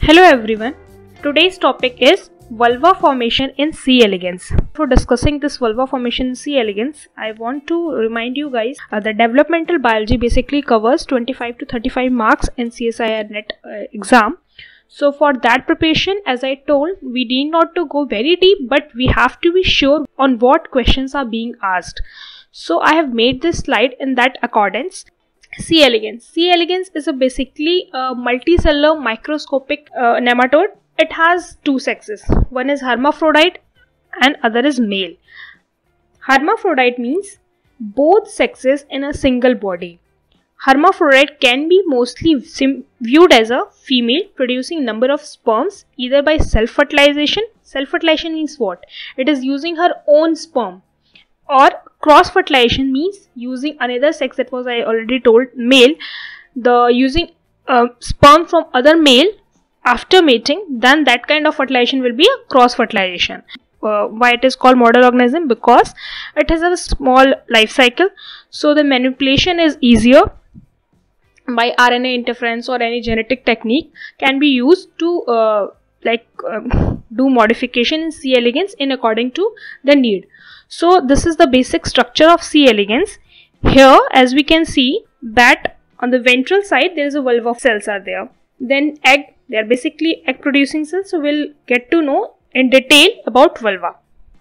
Hello everyone. Today's topic is vulva formation in C. elegans. For discussing this vulva formation in C. elegans, I want to remind you guys that developmental biology basically covers 25 to 35 marks in CSIR NET exam. So for that preparation, as I told, we need not to go very deep, but we have to be sure on what questions are being asked. So I have made this slide in that accordance. C. elegans. C. elegans is basically a multicellular microscopic nematode. It has two sexes. One is hermaphrodite and other is male. Hermaphrodite means both sexes in a single body. Hermaphrodite can be mostly viewed as a female producing number of sperms either by self-fertilization. Self-fertilization means what? It is using her own sperm. Or cross-fertilization means using another sex, that was I already told, male, using sperm from other male after mating, then that kind of fertilization will be a cross-fertilization. Why it is called model organism? Because it has a small life cycle, so the manipulation is easier by RNA interference or any genetic technique can be used to do modification in C. elegans in according to the need. So this is the basic structure of C. elegans. Here, as we can see that on the ventral side there is a vulva cells are there. Then egg, they are basically egg producing cells. So we'll get to know in detail about vulva.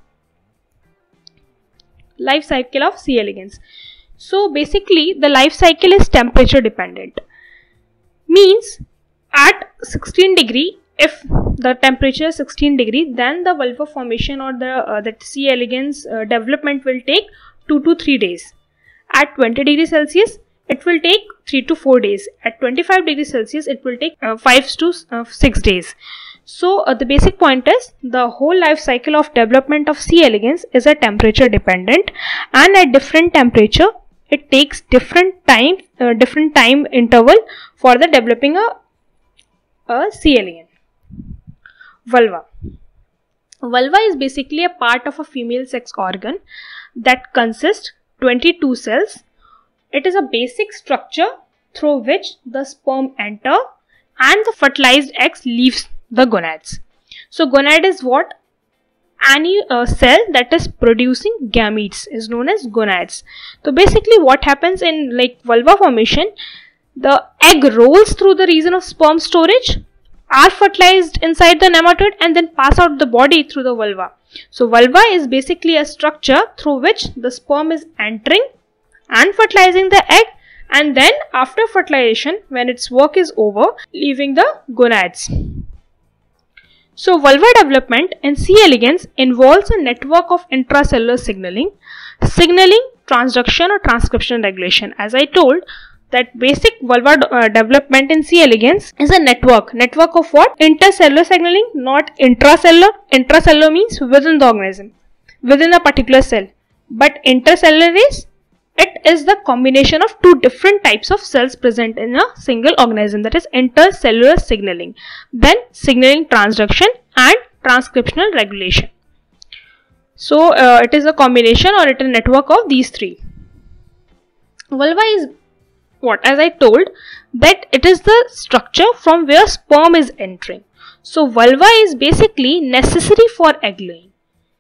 Life cycle of C. elegans. So basically the life cycle is temperature dependent. Means at 16 degree, if the temperature is 16 degree, then the vulva formation or the C. elegans development will take 2 to 3 days. At 20 degrees Celsius, it will take 3 to 4 days. At 25 degrees Celsius, it will take 5 to 6 days. So the basic point is the whole life cycle of development of C. elegans is a temperature dependent, and at different temperature, it takes different time interval for the developing a C. elegans. Vulva. Vulva is basically a part of a female sex organ that consists 22 cells. It is a basic structure through which the sperm enter and the fertilized eggs leaves the gonads. So gonad is what? Any cell that is producing gametes is known as gonads. So basically what happens in vulva formation, the egg rolls through the region of sperm storage, are fertilized inside the nematode and then pass out the body through the vulva. So vulva is basically a structure through which the sperm is entering and fertilizing the egg, and then after fertilization, when its work is over, leaving the gonads. So vulva development in C. elegans involves a network of intracellular signaling, transduction or transcription regulation. As I told, that basic vulva development in C. elegans is a network. Network of what? Intercellular signaling, not intracellular. Intracellular means within the organism, within a particular cell. But intercellular is the combination of two different types of cells present in a single organism, that is intercellular signaling. Then signaling transduction and transcriptional regulation. So it is a combination or it is a network of these three. Vulva is what? As I told, that it is the structure from where sperm is entering. So vulva is basically necessary for egg laying.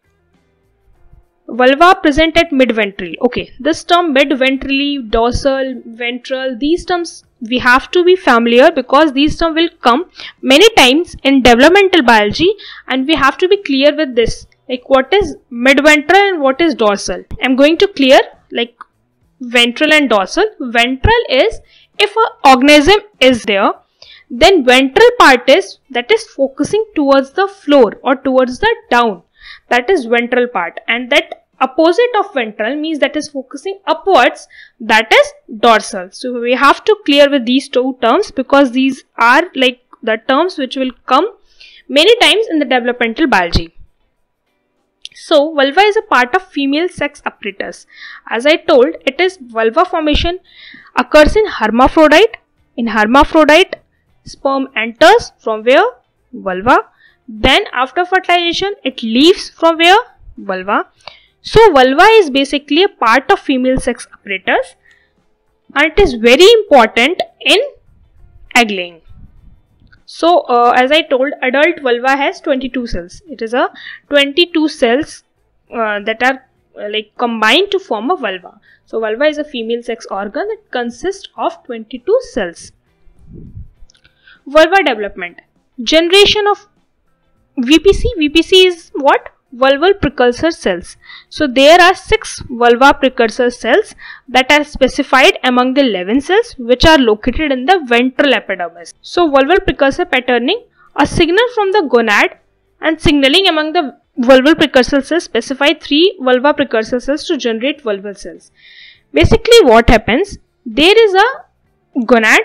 Vulva present at mid-ventrally. Okay, this term mid-ventrally, dorsal, ventral, these terms we have to be familiar because these terms will come many times in developmental biology, and we have to be clear with this. What is mid-ventral and what is dorsal? I am going to clear ventral and dorsal. Ventral is if an organism is there, then ventral part is that is focusing towards the floor or towards the down. That is ventral part, and that opposite of ventral means that is focusing upwards, that is dorsal. So we have to clear with these two terms because these are the terms which will come many times in the developmental biology. So vulva is a part of female sex apparatus. As I told, it is vulva formation occurs in hermaphrodite. In hermaphrodite, sperm enters from where? Vulva. Then after fertilization, it leaves from where? Vulva. So vulva is basically a part of female sex apparatus, and it is very important in egg laying. So as I told, adult vulva has 22 cells. It is a 22 cells that are like combined to form a vulva. So vulva is a female sex organ that consists of 22 cells. Vulva development. Generation of VPC. VPC is what? Vulval precursor cells. So there are 6 vulva precursor cells that are specified among the 11 cells which are located in the ventral epidermis. So vulval precursor patterning, a signal from the gonad and signaling among the vulval precursor cells specify 3 vulva precursor cells to generate vulval cells. Basically what happens, there is a gonad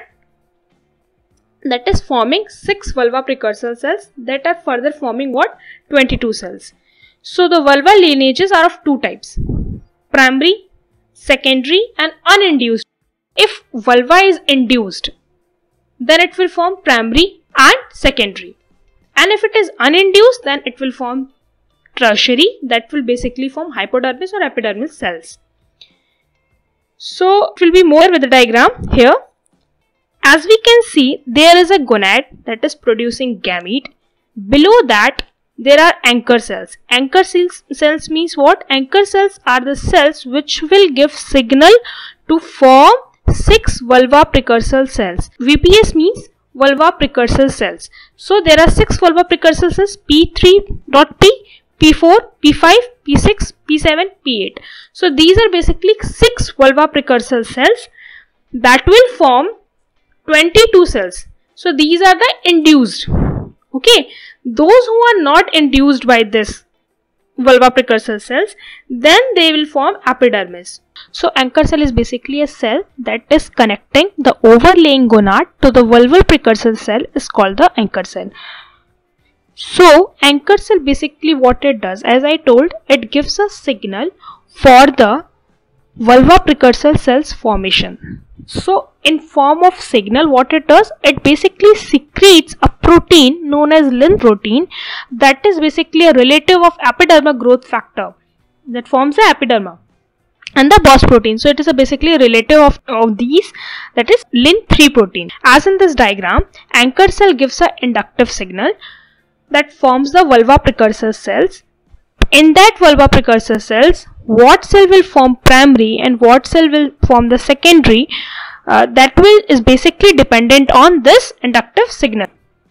that is forming 6 vulva precursor cells that are further forming what? 22 cells. So the vulva lineages are of 2 types, primary, secondary and uninduced. If vulva is induced, then it will form primary and secondary. And if it is uninduced, then it will form tertiary, that will basically form hypodermis or epidermis cells. So it will be more with the diagram here. As we can see, there is a gonad that is producing gamete. Below that, there are anchor cells. Anchor cells means what? Anchor cells are the cells which will give signal to form 6 vulva precursor cells. VPS means vulva precursor cells. So there are 6 vulva precursor cells, P3.P, P4, P5, P6, P7, P8. So these are basically 6 vulva precursor cells that will form 22 cells. So these are the induced. Okay, those who are not induced by this vulva precursor cells, then they will form epidermis. So anchor cell is basically a cell that is connecting the overlaying gonad to the vulval precursor cell is called the anchor cell. So anchor cell basically what it does, as I told, it gives a signal for the vulva precursor cells formation. So in form of signal, what it does, it basically secretes a protein known as Lin protein that is basically a relative of epidermal growth factor that forms the epiderma and the Bos protein. So it is basically a relative of these, that is Lin3 protein. As in this diagram, anchor cell gives an inductive signal that forms the vulva precursor cells. In that vulva precursor cells, what cell will form primary and what cell will form the secondary, is basically dependent on this inductive signal.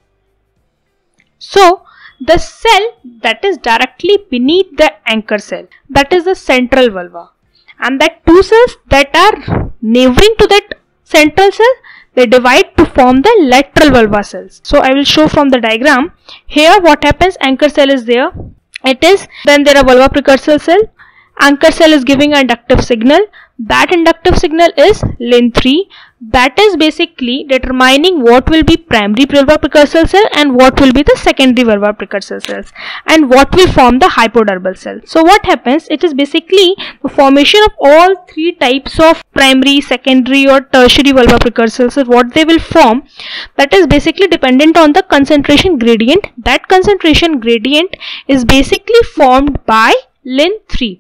So the cell that is directly beneath the anchor cell, that is the central vulva, and that 2 cells that are neighboring to that central cell, they divide to form the lateral vulva cells. So I will show from the diagram. Here what happens, anchor cell is there, then there are vulva precursor cell, anchor cell is giving an inductive signal. That inductive signal is Lin3, that is basically determining what will be primary vulva precursor cell and what will be the secondary vulva precursor cells and what will form the hypodermal cell. So what happens, it is basically the formation of all 3 types of primary, secondary or tertiary vulva precursor cells, what they will form, that is basically dependent on the concentration gradient. That concentration gradient is basically formed by Lin3.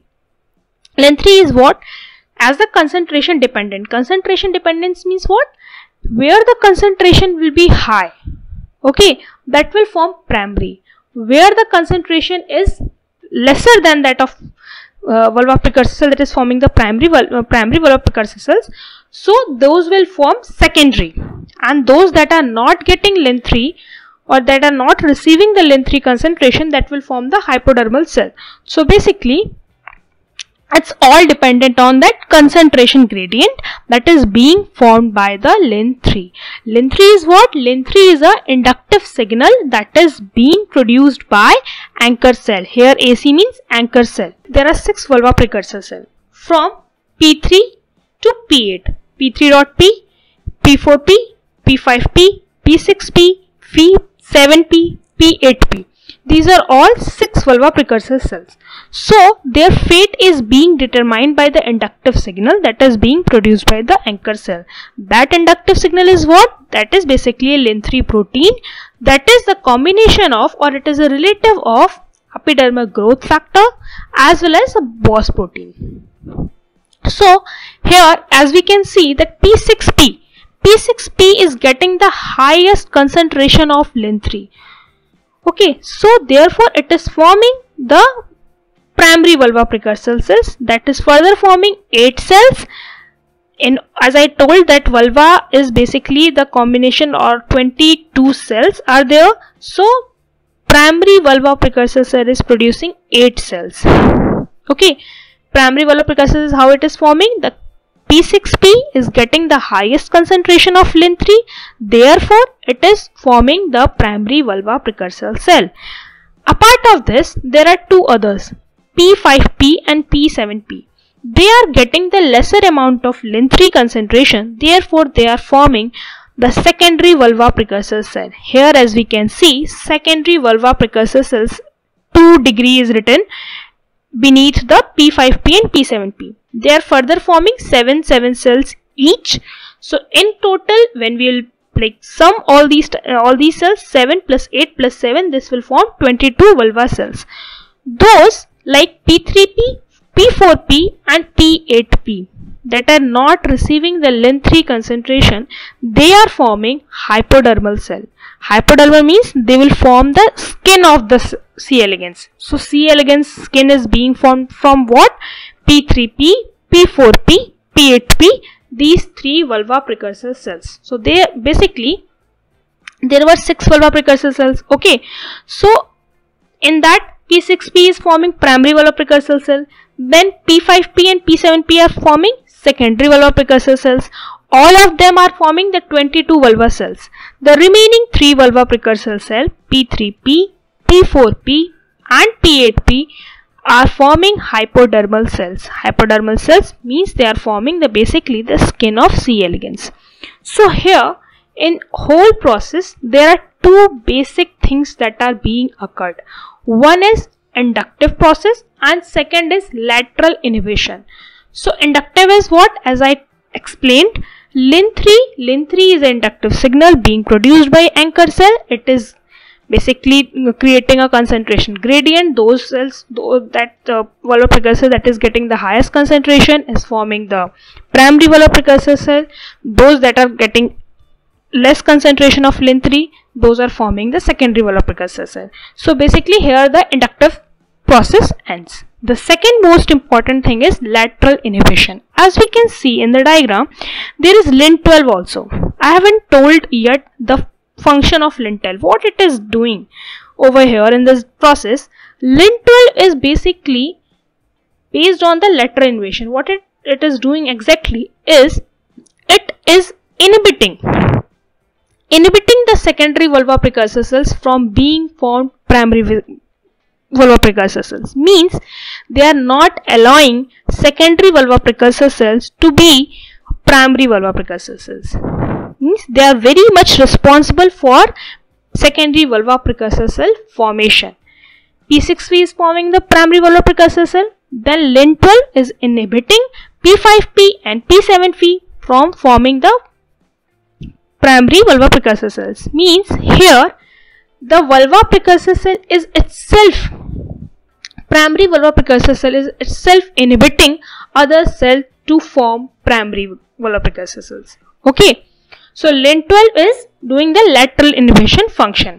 Lin3 is what? As the concentration dependent. Concentration dependence means what? Where the concentration will be high, okay, that will form primary. Where the concentration is lesser than that of vulva precursor cell, that is forming the primary vulva precursor cells, so those will form secondary. And those that are not getting Lin3 or that are not receiving the Lin3 concentration, that will form the hypodermal cell. So basically it's all dependent on that concentration gradient that is being formed by the Lin3. Lin3 is what? Lin3 is a inductive signal that is being produced by anchor cell. Here AC means anchor cell. There are 6 vulva precursor cells from P3 to P8. P3.P, P4P, P5P, P6P, P7P, P8P. These are all 6 vulva precursor cells. So their fate is being determined by the inductive signal that is being produced by the anchor cell. That inductive signal is what? That is basically a Lin3 protein, that is the combination of, or it is a relative of, epidermal growth factor as well as a Bos protein. So here as we can see that P6P P6P is getting the highest concentration of Lin3. Okay, so therefore it is forming the primary vulva precursor cells, that is further forming 8 cells. As I told that vulva is basically the combination, or 22 cells are there. So primary vulva precursor cell is producing 8 cells. Okay, primary vulva precursor is how it is forming. The P6P is getting the highest concentration of Lin3, therefore it is forming the primary vulva precursor cell. Apart of this, there are two others, P5P and P7P. They are getting the lesser amount of Lin3 concentration, therefore they are forming the secondary vulva precursor cell. Here as we can see, secondary vulva precursor cells 2 degree is written beneath the P5P and P7P. They are further forming 7 cells each. So in total, when we will like sum all these cells, 7 plus 8 plus 7, this will form 22 vulva cells. Those like P3P, P4P and P8P that are not receiving the Lin3 concentration, they are forming hypodermal cell. Hypodermal means they will form the skin of the C. elegans. So C. elegans skin is being formed from what? P3P, P4P, P8P, these 3 vulva precursor cells. So they basically, there were 6 vulva precursor cells. Okay, so in that P6P is forming primary vulva precursor cell, then P5P and P7P are forming secondary vulva precursor cells. All of them are forming the 22 vulva cells. The remaining 3 vulva precursor cell, P3P, P4P and P8P, are forming hypodermal cells. Hypodermal cells means they are forming basically the skin of C. elegans. So here in whole process, there are 2 basic things that are being occurred. One is inductive process and second is lateral inhibition. So inductive is what? As I explained, Lin3 is an inductive signal being produced by anchor cell. It is basically creating a concentration gradient. Those cells, that vulva precursor that is getting the highest concentration is forming the primary vulva precursor cell. Those that are getting less concentration of Lin3, those are forming the secondary vulva precursor cell. So basically here the inductive process ends. The second most important thing is lateral inhibition. As we can see in the diagram, there is Lin12 also. I haven't told yet the function of Lin12, what it is doing over here in this process. Lin12 is basically based on the lateral inhibition. What it is doing exactly is, it is inhibiting the secondary vulva precursor cells from being formed primary vulva precursor cells. Means they are not allowing secondary vulva precursor cells to be primary vulva precursor cells. Means they are very much responsible for secondary vulva precursor cell formation. P6P is forming the primary vulva precursor cell, then Lin12 is inhibiting P5P and P7P from forming the primary vulva precursor cells. Means here the vulva precursor cell is itself, primary vulva precursor cell is itself inhibiting other cell to form primary vulva precursor cells. Okay, so Lin12 is doing the lateral inhibition function.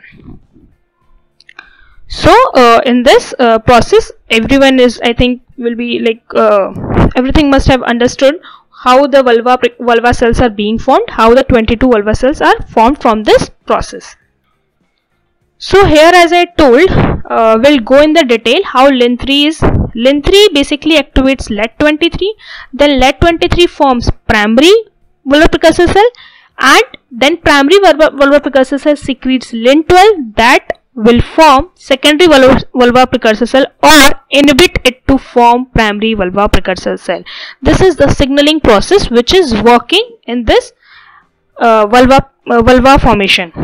So in this process, everyone is, I think, will be like everything must have understood how the vulva cells are being formed, how the 22 vulva cells are formed from this process. So here, as I told, we'll go in the detail how Lin3 is. Lin3 basically activates Lat23, then Lat23 forms primary vulva precursor cell, and then primary vulva precursor cell secretes Lin12 that will form secondary vulva precursor cell or inhibit it to form primary vulva precursor cell. This is the signaling process which is working in this vulva formation.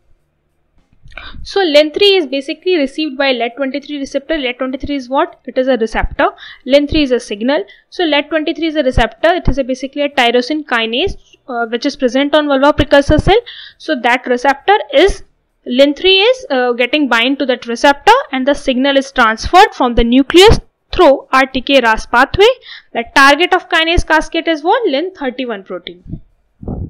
So Lin3 is basically received by Lat23 receptor. Lat23 is what? It is a receptor. Lin3 is a signal. So Lat23 is a receptor. It is basically a tyrosine kinase which is present on vulva precursor cell. So that receptor is, Lin3 is getting bind to that receptor, and the signal is transferred from the nucleus through RTK-RAS pathway. The target of kinase cascade is what? Lin31 protein.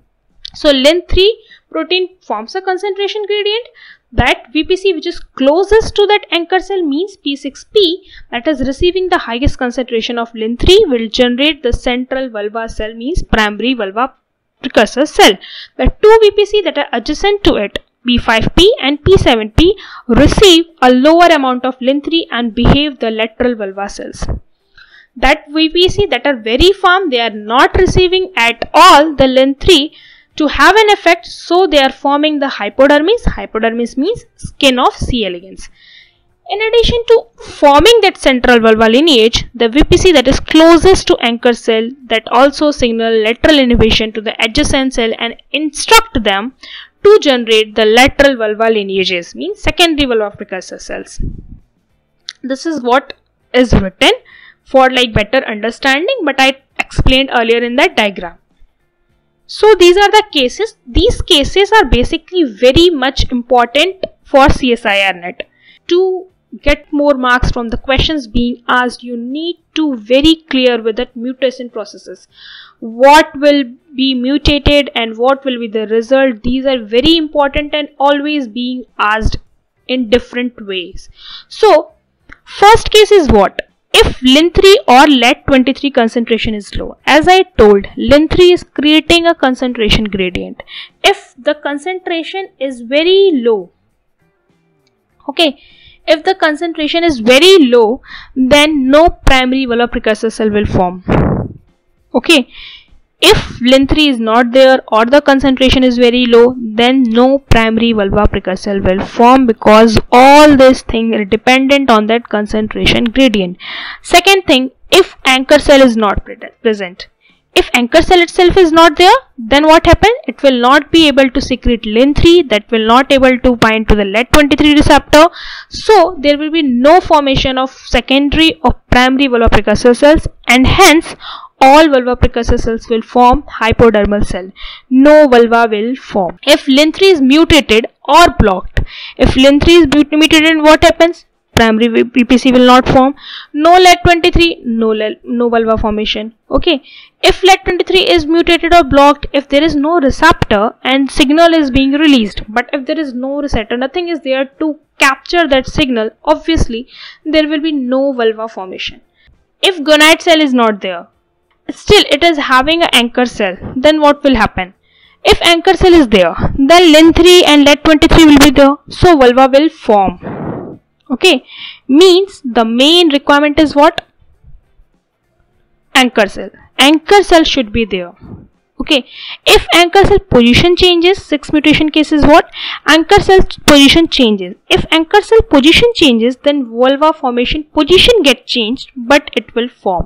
So Lin3 protein forms a concentration gradient. That VPC which is closest to that anchor cell means P6P, that is receiving the highest concentration of Lin3, will generate the central vulva cell, means primary vulva precursor cell. The two VPC that are adjacent to it, P5P and P7P, receive a lower amount of Lin3 and behave the lateral vulva cells. That VPC that are very firm, they are not receiving at all the Lin3 to have an effect, so they are forming the hypodermis. Hypodermis means skin of C. elegans. In addition to forming that central vulva lineage, the VPC that is closest to anchor cell that also signal lateral inhibition to the adjacent cell and instruct them to generate the lateral vulva lineages, means secondary vulva precursor cells. This is what is written for like better understanding, but I explained earlier in that diagram. So these are the cases. These cases are basically very much important for CSIR net. To get more marks from the questions being asked, you need to very clear with that mutation processes. What will be mutated and what will be the result. These are very important and always being asked in different ways. So first case is what? If Lin3 or Lat23 concentration is low, as I told, Lin3 is creating a concentration gradient. If the concentration is very low, okay, if the concentration is very low, then no primary vulva precursor cell will form. Okay, if Lin3 is not there or the concentration is very low, then no primary vulva precursor will form, because all this thing is dependent on that concentration gradient. Second thing, if anchor cell is not present, if anchor cell itself is not there, then what happens? It will not be able to secrete Lin3, that will not able to bind to the Lat23 receptor. So there will be no formation of secondary or primary vulva precursor cells, and hence all vulva precursor cells will form hypodermal cell. No vulva will form. If Lin3 is mutated or blocked, if Lin3 is mutated, what happens? Primary VPC will not form. No Lat23, no vulva formation. Okay. If Lat23 is mutated or blocked, if there is no receptor and signal is being released, but if there is no receptor, nothing is there to capture that signal, obviously there will be no vulva formation. If gonad cell is not there, still it is having an anchor cell, then what will happen? If anchor cell is there, then Lin3 and Lat23 will be there, so vulva will form. Okay, means the main requirement is what? Anchor cell. Anchor cell should be there. Okay, if anchor cell position changes, 6 mutation cases what? Anchor cell position changes. If anchor cell position changes, then vulva formation position get changed, but it will form.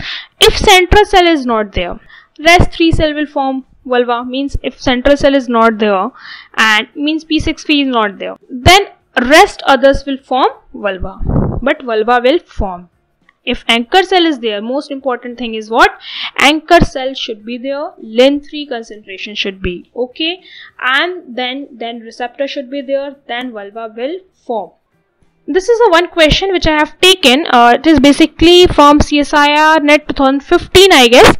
If central cell is not there, rest 3 cell will form vulva, means if central cell is not there and means P6P is not there, then rest others will form vulva, but vulva will form. If anchor cell is there, most important thing is what? Anchor cell should be there, Lin3 concentration should be okay, and then receptor should be there, then vulva will form. This is a one question which I have taken. It is basically from CSIR net 2015, I guess.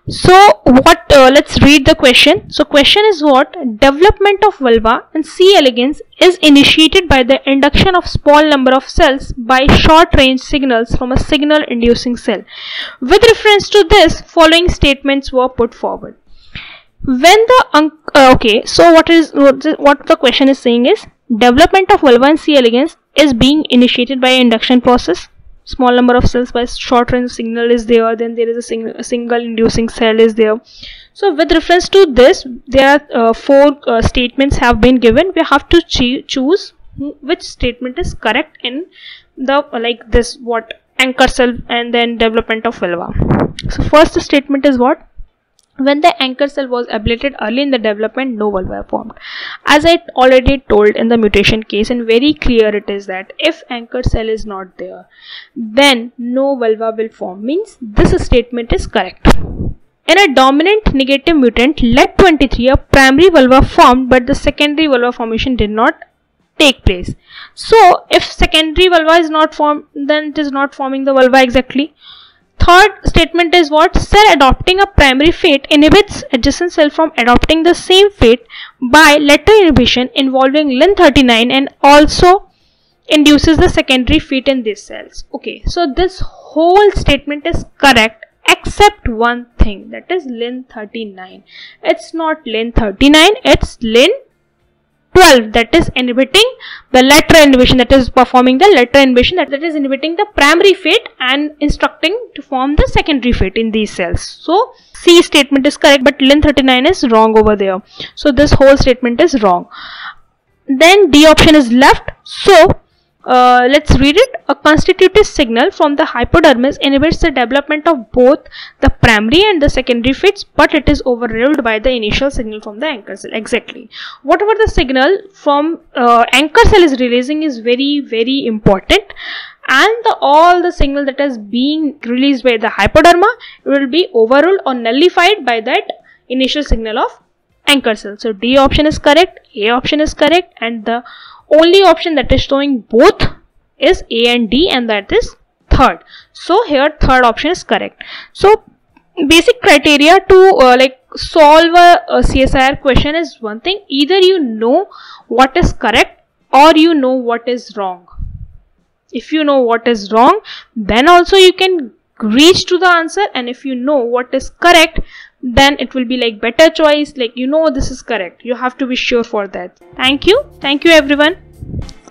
So what? Let's read the question. So question is what? Development of vulva in C. elegans is initiated by the induction of small number of cells by short range signals from a signal inducing cell. With reference to this, following statements were put forward. When the okay, so what the question is saying is, development of vulva in C. elegans is being initiated by induction process. Small number of cells by short range signal is there, then there is a single inducing cell is there. So with reference to this, there are 4 statements have been given. We have to choose which statement is correct in the like this, what? Anchor cell and then development of vulva. So first statement is what? When the anchor cell was ablated early in the development, no vulva formed. As I already told in the mutation case, and very clear it is that if anchor cell is not there, then no vulva will form. Means this statement is correct. In a dominant negative mutant, Lat23, a primary vulva formed, but the secondary vulva formation did not take place. So if secondary vulva is not formed, then it is not forming the vulva exactly. third statement is what? Cell adopting a primary fate inhibits adjacent cell from adopting the same fate by lateral inhibition involving Lin39 and also induces the secondary fate in these cells. Okay, so this whole statement is correct except one thing, that is Lin39. It's not Lin39, it's Lin12, that is inhibiting the lateral inhibition, that is performing the lateral inhibition, that is inhibiting the primary fate and instructing to form the secondary fate in these cells. So C statement is correct, but Lin39 is wrong over there. So this whole statement is wrong. Then D option is left. So let's read it. A constitutive signal from the hypodermis inhibits the development of both the primary and the secondary fates, but it is overruled by the initial signal from the anchor cell. Exactly. Whatever the signal from anchor cell is releasing is very important, and all the signal that is being released by the hypoderma will be overruled or nullified by that initial signal of anchor cell. So D option is correct, A option is correct, and the only option that is showing both is A and D, and that is third. So here third option is correct. So basic criteria to solve a CSIR question is one thing: either you know what is correct or you know what is wrong. If you know what is wrong, then also you can reach to the answer, and if you know what is correct, then it will be like better choice, like this is correct. You have to be sure for that. Thank you everyone.